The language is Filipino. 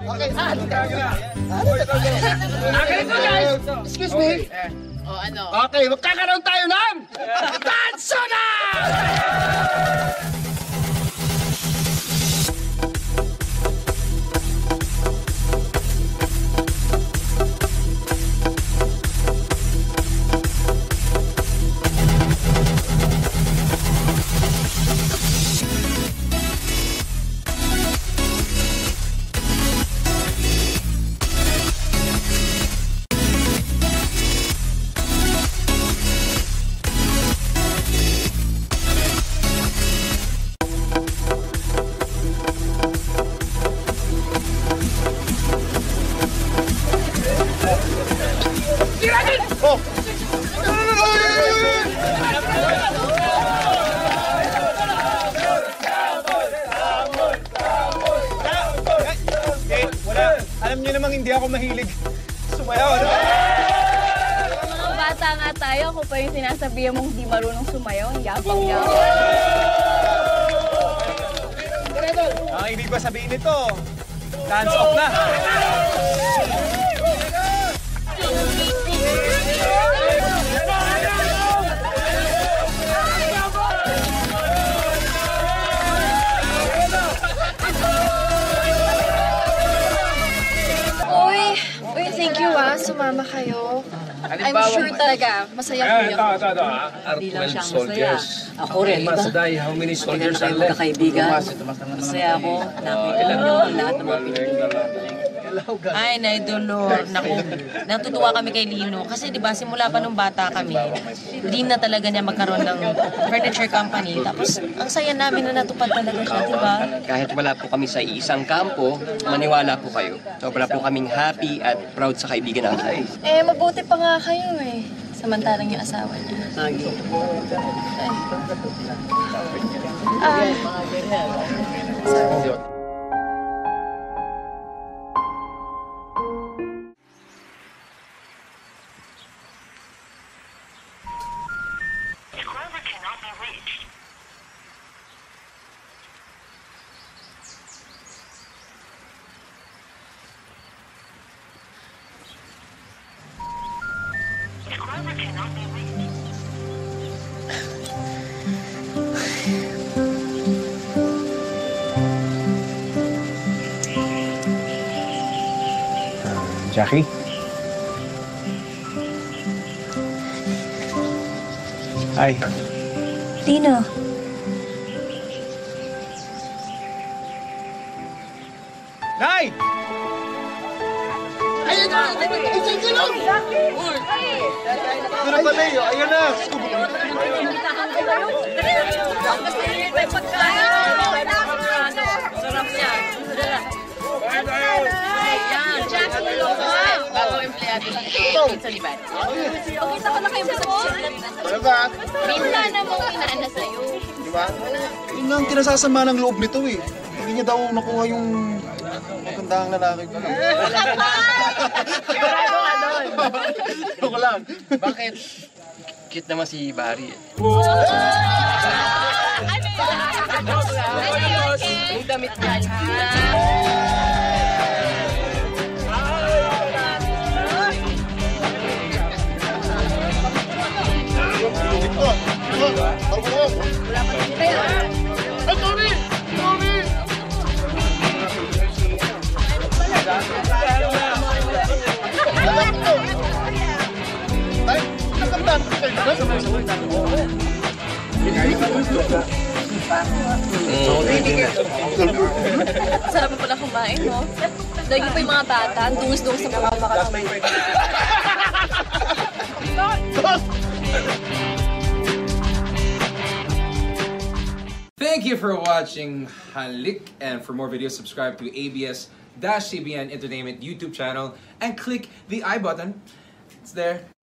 Okay, guys! Excuse me? O ano? Okay, magkakaroon tayo ng tanso na! Oh! Alam niyo namang hindi ako mahilig sumayaw. Mga bata nga tayo, ako pa yung sinasabihan mong di marunong sumayaw. Ang yapang-yapang. Ang ibig ba sabihin nito? Dance off na! Uy, thank you sumama kayo. I'm sure talaga, masaya po yun. Hindi lang siya masaya. Ako rin, di ba? How many soldiers are left? Kaibigan. Masaya ako. Nakita mo ang lahat ng mga Pilipino. Ay, Naidolo. Naku, natutuwa kami kay Lino. Kasi di ba, simula pa nung bata kami, hindi na talaga niya magkaroon ng furniture company. Tapos, ang saya namin na natupad talaga siya, di ba? Kahit wala po kami sa isang kampo, maniwala po kayo. Sobra po kaming happy at proud sa kaibigan namin. Mabuti pa nga kayo eh. Samantalang yung asawa niya. Sorry. Jackie? Hi. Lino. Nay! Ayun na! Isang gulong! Ano pala yun? Ayun na! Sarap niya. Ayan, Jackie. Bago empleyado sa Liban. Pakita ko na kayo sa Ano ba? Minsan na mong inaana sa'yo. Di ba? Yun nga ang kinasasama ng loob nito eh. Hindi niya daw nakuha yung magandang lalaki ko. Joke lang. Bakit? Cute naman si Barry eh. Yung damit niya. Sarap mo pala kumain, no? Lagi pa yung mga bata, dungis-dungis sa mga makakamay. Thank you for watching Halik, and for more videos subscribe to ABS-CBN Entertainment YouTube channel and click the I button. It's there.